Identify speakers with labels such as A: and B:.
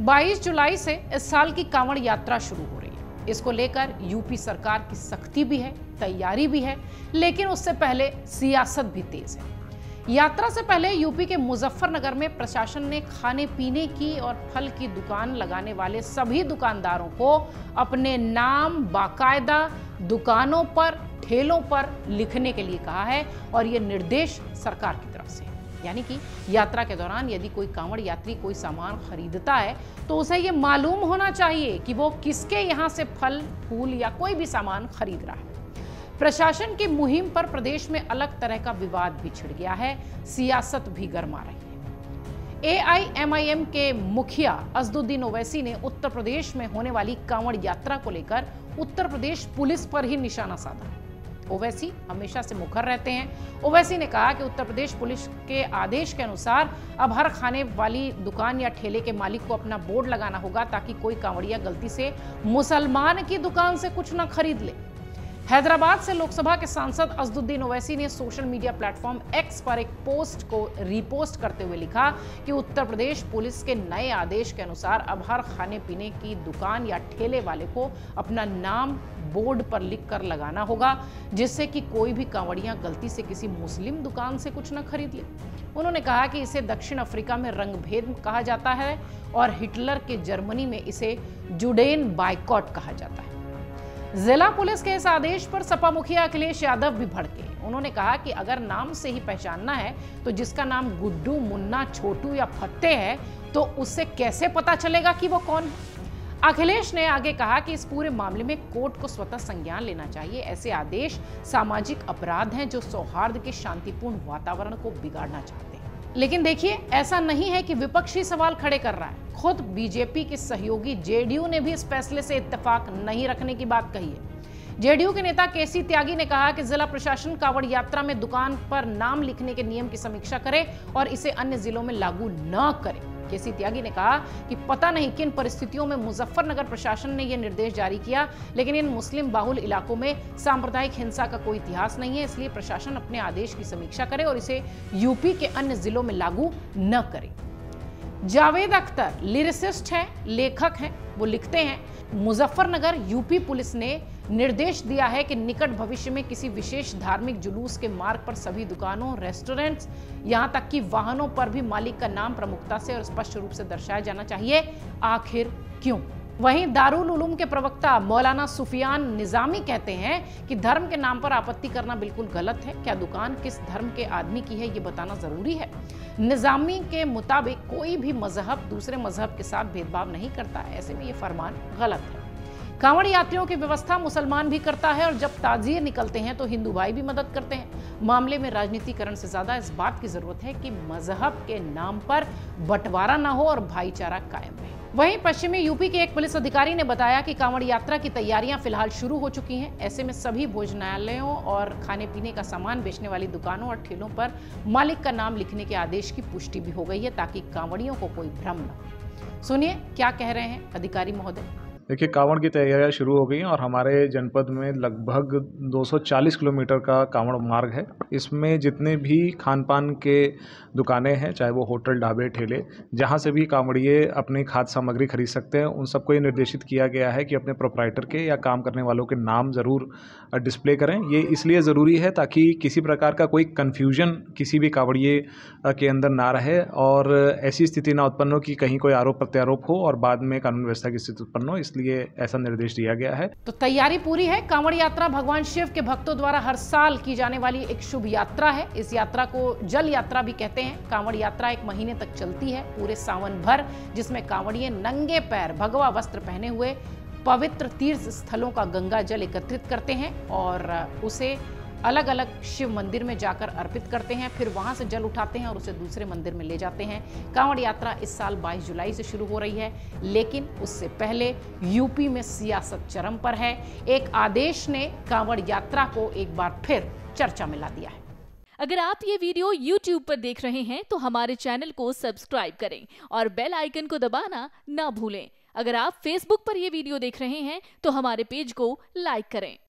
A: 22 जुलाई से इस साल की कांवड़ यात्रा शुरू हो रही है। इसको लेकर यूपी सरकार की सख्ती भी है, तैयारी भी है, लेकिन उससे पहले सियासत भी तेज है। यात्रा से पहले यूपी के मुजफ्फरनगर में प्रशासन ने खाने पीने की और फल की दुकान लगाने वाले सभी दुकानदारों को अपने नाम बाकायदा दुकानों पर, ठेलों पर लिखने के लिए कहा है और यह निर्देश सरकार की तरफ से है। यानी कि यात्रा के दौरान यदि कोई कांवड़ यात्री कोई सामान खरीदता है तो उसे यह मालूम होना चाहिए कि वो किसके यहाँ से फल, फूल या कोई भी सामान खरीद रहा है। प्रशासन की मुहिम पर प्रदेश में अलग तरह का विवाद भी छिड़ गया है, सियासत भी गर्मा रही है। AIMIM के मुखिया असदुद्दीन ओवैसी ने उत्तर प्रदेश में होने वाली कांवड़ यात्रा को लेकर उत्तर प्रदेश पुलिस पर ही निशाना साधा। ओवैसी हमेशा से मुखर रहते हैं। ओवैसी ने कहा कि उत्तर प्रदेश पुलिस के आदेश के अनुसार अब हर खाने वाली दुकान या ठेले के मालिक को अपना बोर्ड लगाना होगा ताकि कोई कांवड़िया गलती से मुसलमान की दुकान से कुछ न खरीद ले। हैदराबाद से लोकसभा के सांसद असदुद्दीन ओवैसी ने सोशल मीडिया प्लेटफॉर्म एक्स पर एक पोस्ट को रीपोस्ट करते हुए लिखा कि उत्तर प्रदेश पुलिस के नए आदेश के अनुसार अब हर खाने पीने की दुकान या ठेले वाले को अपना नाम बोर्ड पर लिखकर लगाना होगा, जिससे कि कोई भी कांवड़िया गलती से किसी मुस्लिम दुकान से कुछ न खरीद ले। उन्होंने कहा कि इसे दक्षिण अफ्रीका में रंगभेद कहा जाता है और हिटलर के जर्मनी में इसे जुडेन बायकॉट कहा जाता है। जिला पुलिस के इस आदेश पर सपा मुखिया अखिलेश यादव भी भड़के। उन्होंने कहा कि अगर नाम से ही पहचानना है तो जिसका नाम गुड्डू, मुन्ना, छोटू या फत्ते है तो उससे कैसे पता चलेगा कि वो कौन है। अखिलेश ने आगे कहा कि इस पूरे मामले में कोर्ट को स्वतः संज्ञान लेना चाहिए। ऐसे आदेश सामाजिक अपराध हैं जो सौहार्द के शांतिपूर्ण वातावरण को बिगाड़ना चाहते हैं। लेकिन देखिए, ऐसा नहीं है कि विपक्षी सवाल खड़े कर रहा है। खुद बीजेपी के सहयोगी जेडीयू ने भी इस फैसले से इत्तेफाक नहीं रखने की बात कही है। जेडीयू के नेता केसी त्यागी ने कहा कि जिला प्रशासन कांवड़ यात्रा में दुकान पर नाम लिखने के नियम की समीक्षा करे और इसे अन्य जिलों में लागू न करे। केसी त्यागी ने कहा कि पता नहीं किन परिस्थितियों में मुजफ्फरनगर प्रशासन ने यह निर्देश जारी किया, लेकिन इन मुस्लिम बाहुल इलाकों में सांप्रदायिक हिंसा का कोई इतिहास नहीं है, इसलिए प्रशासन अपने आदेश की समीक्षा करे और इसे यूपी के अन्य जिलों में लागू न करे। जावेद अख्तर लिरिसिस्ट हैं, लेखक हैं। वो लिखते हैं, मुजफ्फरनगर यूपी पुलिस ने निर्देश दिया है कि निकट भविष्य में किसी विशेष धार्मिक जुलूस के मार्ग पर सभी दुकानों, रेस्टोरेंट्स, यहां तक कि वाहनों पर भी मालिक का नाम प्रमुखता से और स्पष्ट रूप से दर्शाया जाना चाहिए। आखिर क्यों? वहीं दारुल उलूम के प्रवक्ता मौलाना सुफियान निजामी कहते हैं कि धर्म के नाम पर आपत्ति करना बिल्कुल गलत है। क्या दुकान किस धर्म के आदमी की है ये बताना जरूरी है। निजामी के मुताबिक कोई भी मजहब दूसरे मजहब के साथ भेदभाव नहीं करता है, ऐसे में ये फरमान गलत है। कांवड़ यात्रियों की व्यवस्था मुसलमान भी करता है और जब ताजिए निकलते हैं तो हिंदू भाई भी मदद करते हैं। मामले में राजनीतिकरण से ज्यादा इस बात की जरूरत है कि मजहब के नाम पर बंटवारा ना हो और भाईचारा कायम रहे। वहीं पश्चिमी यूपी के एक पुलिस अधिकारी ने बताया कि कांवड़ यात्रा की तैयारियां फिलहाल शुरू हो चुकी हैं। ऐसे में सभी भोजनालयों और खाने पीने का सामान बेचने वाली दुकानों और ठेलों पर मालिक का नाम लिखने के आदेश की पुष्टि भी हो गई है ताकि कांवड़ियों को कोई भ्रम न हो। सुनिए क्या कह रहे हैं अधिकारी महोदय।
B: देखिए, कांवड़ की तैयारियां शुरू हो गई हैं और हमारे जनपद में लगभग 240 किलोमीटर का कांवड़ मार्ग है। इसमें जितने भी खान पान के दुकानें हैं, चाहे वो होटल, ढाबे, ठेले, जहां से भी कांवड़िए अपनी खाद्य सामग्री खरीद सकते हैं, उन सबको ये निर्देशित किया गया है कि अपने प्रोप्राइटर के या काम करने वालों के नाम ज़रूर डिस्प्ले करें। ये इसलिए ज़रूरी है ताकि किसी प्रकार का कोई कन्फ्यूजन किसी भी कांवड़िए के अंदर ना रहे और ऐसी स्थिति ना उत्पन्न हो कि कहीं कोई आरोप प्रत्यारोप हो और बाद में कानून व्यवस्था की स्थिति उत्पन्न हो, इसलिए ऐसा निर्देश दिया गया है।
A: तो तैयारी पूरी है। कांवड़ यात्रा भगवान शिव के भक्तों द्वारा हर साल की जाने वाली एक शुभ यात्रा है। इस यात्रा को जल यात्रा भी कहते हैं। कांवड़ यात्रा 1 महीने तक चलती है, पूरे सावन भर, जिसमें कांवड़िए नंगे पैर भगवा वस्त्र पहने हुए पवित्र तीर्थ स्थलों का गंगा जल एकत्रित करते हैं और उसे अलग अलग शिव मंदिर में जाकर अर्पित करते हैं। फिर वहां से जल उठाते हैं और उसे दूसरे मंदिर में ले जाते हैं। कांवड़ यात्रा इस साल 22 जुलाई से शुरू हो रही है, लेकिन उससे पहले यूपी में सियासत चरम पर है। एक आदेश ने कांवड़ यात्रा को एक बार फिर चर्चा में ला दिया है।
C: अगर आप ये वीडियो YouTube पर देख रहे हैं तो हमारे चैनल को सब्सक्राइब करें और बेल आइकन को दबाना ना भूलें। अगर आप Facebook पर ये वीडियो देख रहे हैं तो हमारे पेज को लाइक करें।